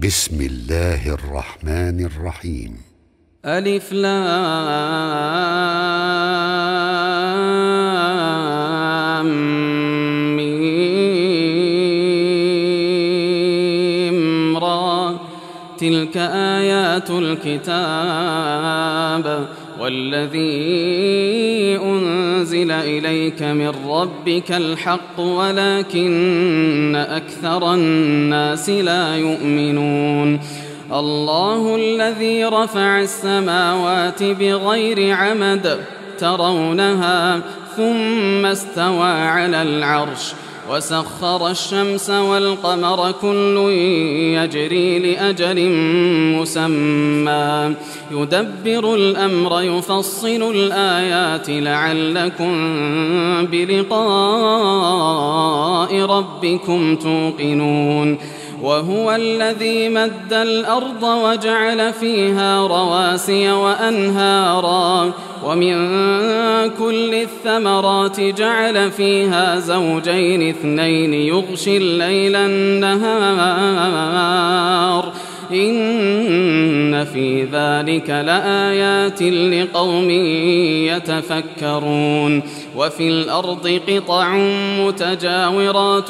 بسم الله الرحمن الرحيم. ألف لام ميم را، تلك آيات الكتاب والذي أنزل إليك من ربك الحق ولكن أكثر الناس لا يؤمنون. الله الذي رفع السماوات بغير عمد ترونها ثم استوى على العرش وسخر الشمس والقمر كل يجري لأجل مسمى يدبر الأمر يفصل الآيات لعلكم بلقاء ربكم توقنون. وهو الذي مد الأرض وجعل فيها رواسي وأنهارا ومن كل الثمرات جعل فيها زوجين اثنين يغشي الليل النهار إن في ذلك لآيات لقوم يتفكرون. وفي الأرض قطع متجاورات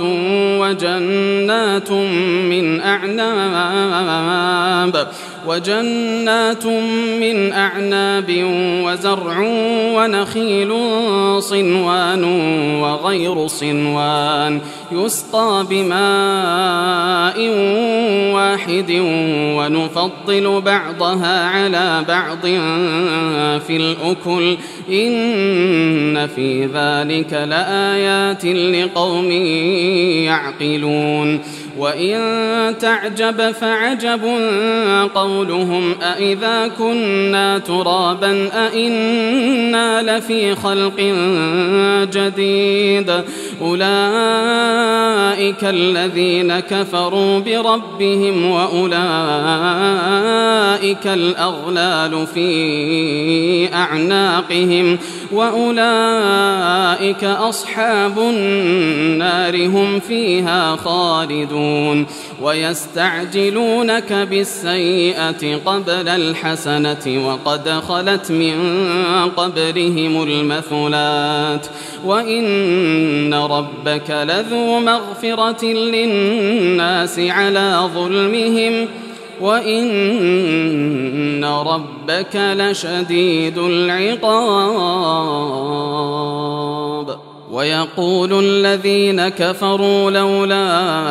وجنات من أعناب وزرع ونخيل صنوان وغير صنوان يسقى بماء واحد ونفضل بعضها على بعض في الأكل إن في ذلك لآيات لقوم يعقلون. وإن تعجب فعجب قولهم أإذا كنا ترابا أإنا لفي خلق جديد أولئك الذين كفروا بربهم وأولئك الأغلال في أعناقهم وأولئك أصحاب النار هم فيها خالدون. ويستعجلونك بالسيئة قبل الحسنة وقد خلت من قبلهم المثلات وإن ربك لذو مغفرة للناس على ظلمهم وإن ربك لشديد العقاب. ويقول الذين كفروا لولا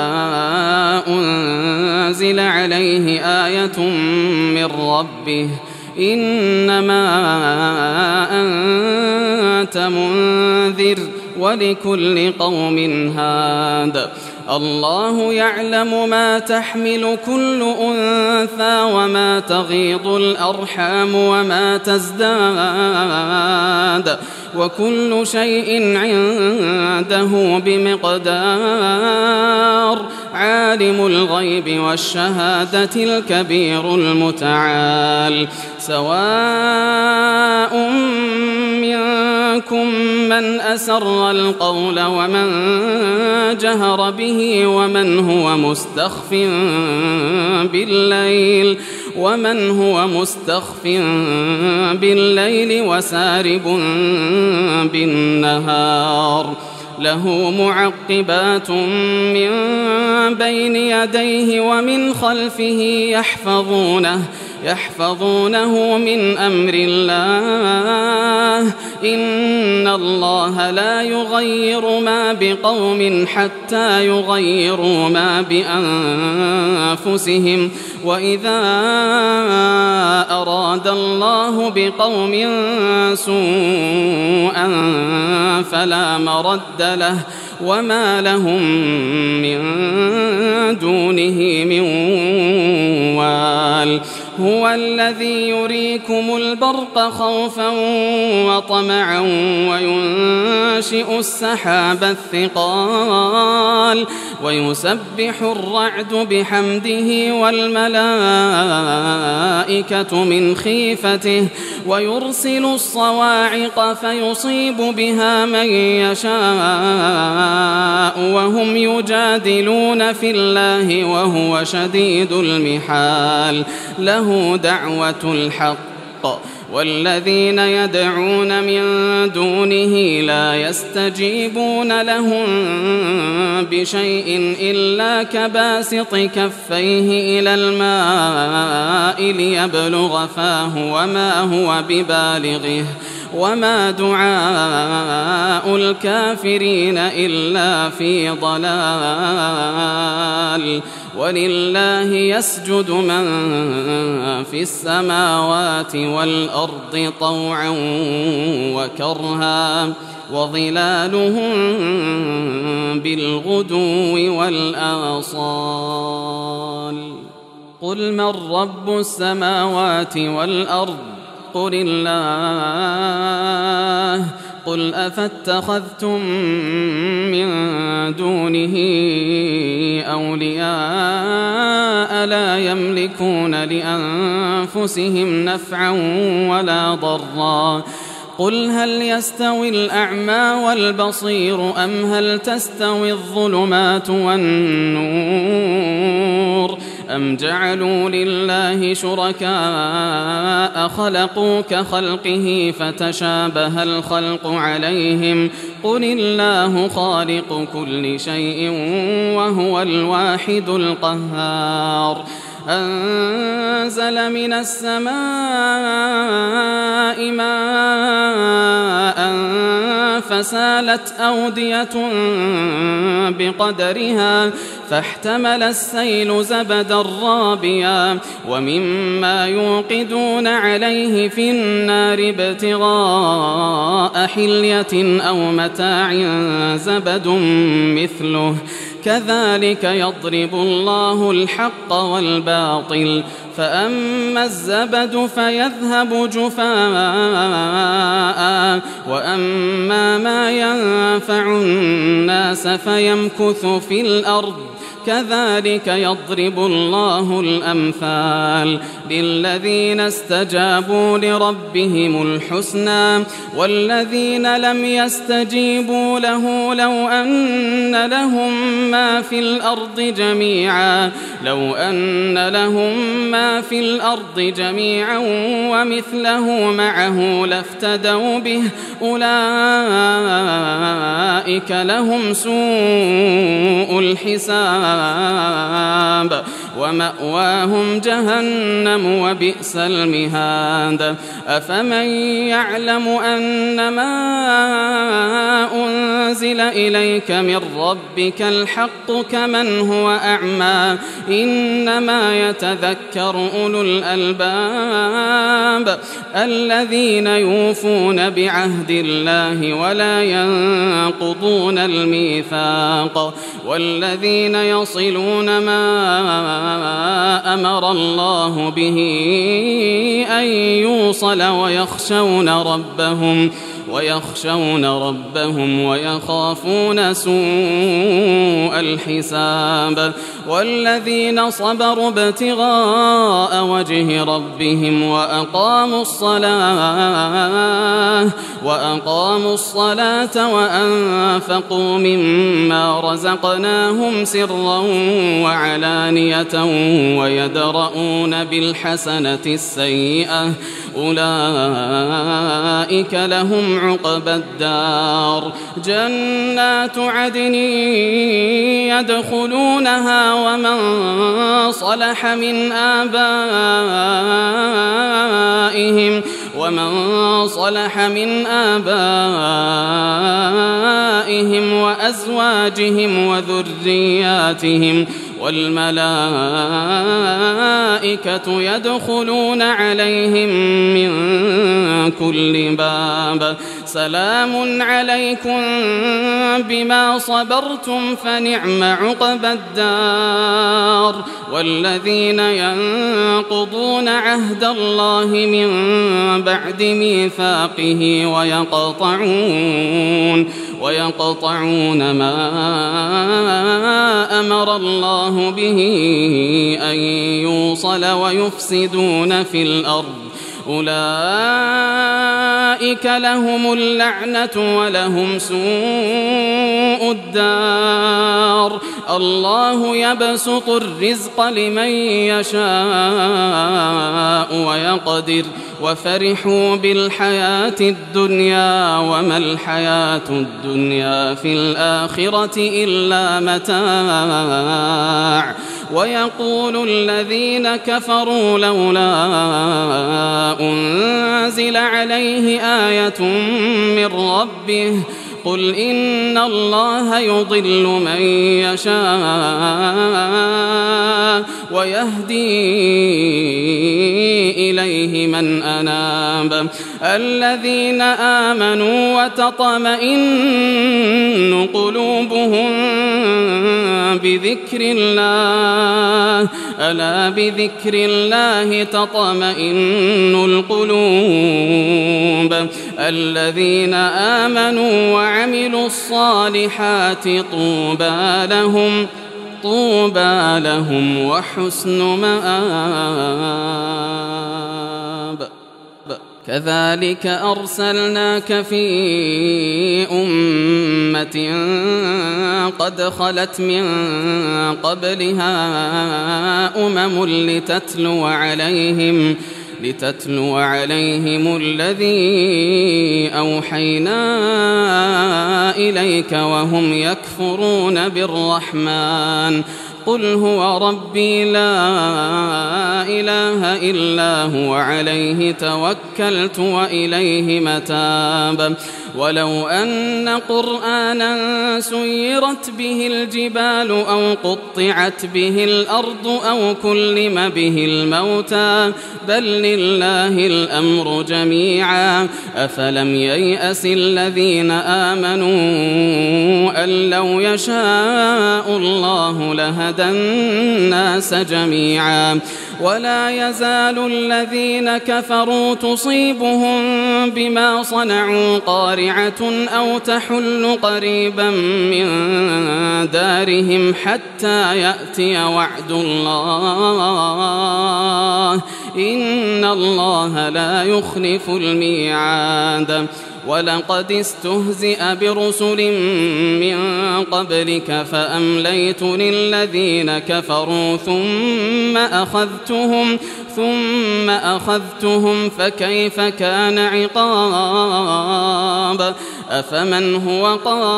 أنزل عليه آية من ربه إنما أنت منذر ولكل قوم هاد. الله يعلم ما تحمل كل أنثى وما تغيض الأرحام وما تزداد وكل شيء عنده بمقدار. عالم الغيب والشهادة الكبير المتعال. سواء منكم من أسر القول ومن جهر به ومن هو مستخف بالليل وسارب بالنهار. له معقبات من بين يديه ومن خلفه يحفظونه من أمر الله. إن الله لا يغير ما بقوم حتى يغيروا ما بأنفسهم وإذا أراد الله بقوم سوءا فلا مرد له وما لهم من دونه من وال. هو الذي يريكم البرق خوفا وطمعا وينشئ السحاب الثقال ويسبح الرعد بحمده والملائكة من خيفته ويرسل الصواعق فيصيب بها من يشاء وهم يجادلون في الله وهو شديد المحال له دعوة الحق والذين يدعون من دونه لا يستجيبون لهم بشيء إلا كباسط كفيه إلى الماء ليبلغ فاه وما هو ببالغه وما دعاء الكافرين إلا في ضلال ولله يسجد من في السماوات والأرض طوعا وكرها وظلالهم بالغدو والآصال قل من رب السماوات والأرض قل الله قل أفاتخذتم من دونه أولياء لا يملكون لأنفسهم نفعا ولا ضرا قل هل يستوي الأعمى والبصير أم هل تستوي الظلمات والنور أم جعلوا لله شركاء خلقوا كخلقه فتشابه الخلق عليهم قل الله خالق كل شيء وهو الواحد القهار أنزل من السماء ماء فسالت أودية بقدرها فاحتمل السيل زبدا رابيا ومما يوقدون عليه في النار ابتغاء حلية أو متاع زبد مثله كذلك يضرب الله الحق والباطل فأما الزبد فيذهب جفاء وأما ما ينفع الناس فيمكث في الأرض كذلك يضرب الله الأمثال للذين استجابوا لربهم الحسنى والذين لم يستجيبوا له لو أن لهم ما في الأرض جميعا ومثله معه لافتدوا به أولئك لهم سوء الحساب ومأواهم جهنم وبئس المهاد أفمن يعلم أنما أنزل إليك من ربك الحق كمن هو أعمى إنما يتذكر أولو الألباب الذين يوفون بعهد الله ولا ينقضون الميثاق والذين يصلون ما أمر الله به أن يوصل ويخشون ربهم ويخافون سوء الحساب والذين صبروا ابتغاء وجه ربهم وأقاموا الصلاة وأنفقوا مما رزقناهم سرا وعلانية ويدرؤون بالحسنة السيئة أولئك لهم عقبى الدار جنات عدن يدخلونها ومن صلح من آبائهم وأزواجهم وذرياتهم والملائكة والملائكة يدخلون عليهم من كل باب سلام عليكم بما صبرتم فنعم عقبى الدار. والذين ينقضون عهد الله من بعد ميثاقه ويقطعون ما أمر الله به أن يوصل ويفسدون في الأرض أولئك لهم اللعنة ولهم سوء الدار. الله يبسط الرزق لمن يشاء ويقدر وفرحوا بالحياة الدنيا وما الحياة الدنيا في الآخرة إلا متاع. ويقول الذين كفروا لولا أنزل عليه آية من ربه قل إن الله يضل من يشاء ويهدي إليه من أناب. الذين آمنوا وتطمئن قلوبهم بذكر الله ألا بذكر الله تطمئن القلوب. الذين آمنوا وعملوا الصالحات طوبى لهم وحسن مآب. كذلك أرسلناك في أمة قد خلت من قبلها لتتلو عليهم الذي أوحينا إليك وهم يكفرون بالرحمن قل هو ربي لا إله إلا هو عليه توكلت وإليه متاب. ولو أن قرآنا سيرت به الجبال أو قطعت به الأرض أو كلم به الموتى بل لله الأمر جميعا أفلم ييأس الذين آمنوا أن لو يشاء الله لهدى الناس جميعا. ولا يزال الذين كفروا تصيبهم بما صنعوا قارعة أو تحل قريبا من دارهم حتى يأتي وعد الله إن الله لا يخلف الميعاد. ولقد استهزئ برسل من قبلك فأمليت للذين كفروا ثم أخذتهم فكيف كان عقاب. أفمن هو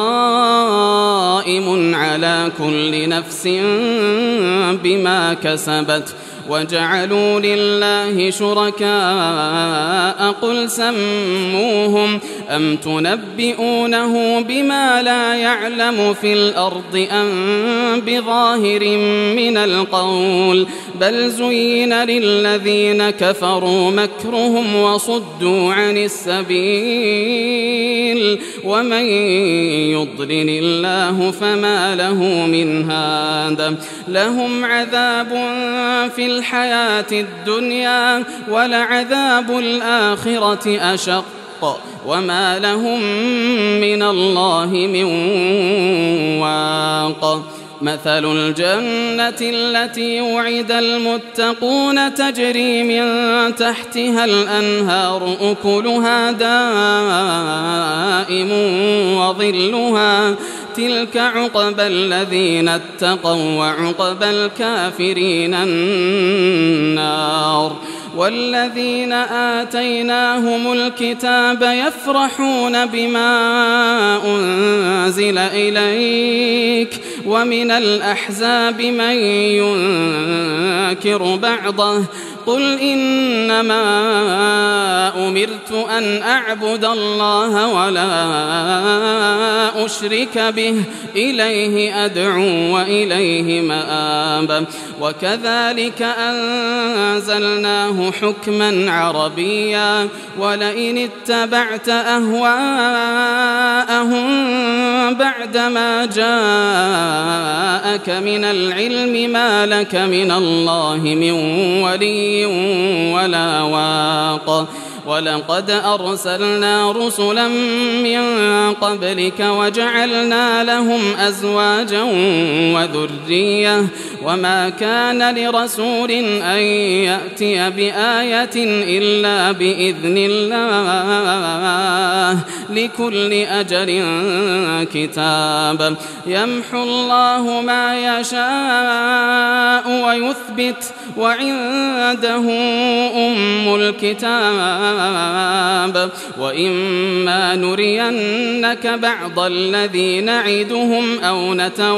قائم على كل نفس بما كسبت وجعلوا لله شركاء قل سموهم أم تنبئونه بما لا يعلم في الأرض أم بظاهر من القول بل زين للذين كفروا مكرهم وصدوا عن السبيل ومن يضلل الله فما له من هاد. لهم عذاب في الحياة الدنيا ولعذاب الآخرة أشق وما لهم من الله من واق. مثل الجنة التي وعد المتقون تجري من تحتها الأنهار أكلها دائم وظلها تلك عقبى الذين اتقوا وعقبى الكافرين النار. والذين آتيناهم الكتاب يفرحون بما أنزل إليك ومن الأحزاب من ينكر بعضه قل إنما أمرت أن أعبد الله ولا أشرك به إليه أدعو وإليه مآب وكذلك أنزلناه حكما عربيا ولئن اتبعت أهواءهم بعدما جاءك من العلم ما لك من الله من ولي ولا واق ولقد أرسلنا رسلا من قبلك وجعلنا لهم أزواجا وذرية وما كان لرسول أن يأتي بآية إلا بإذن الله لكل أجل كتاب يمحو الله ما يشاء ويثبت وعنده أم الكتاب وإما نرينك بعض الذي نعدهم أو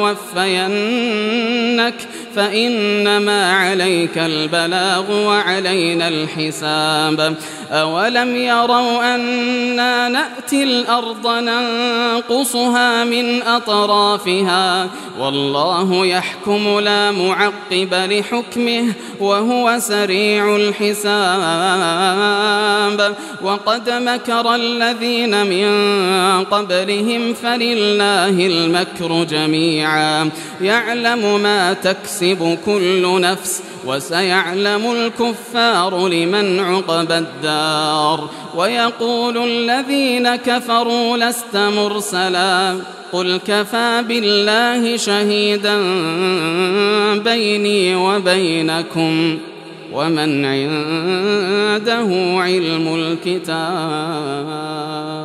نتوفينك فإنما عليك البلاغ وعلينا الحساب أولم يروا أنا نأتي الأرض ننقصها من أطرافها والله يحكم لا معقب لحكمه وهو سريع الحساب وقد مكر الذين من قبلهم فلله المكر جميعا يعلم ما تكسب كل نفس وسيعلم الكفار لمن عقبى الدار ويقول الذين كفروا لست مرسلا قل كفى بالله شهيدا بيني وبينكم ومن عنده علم الكتاب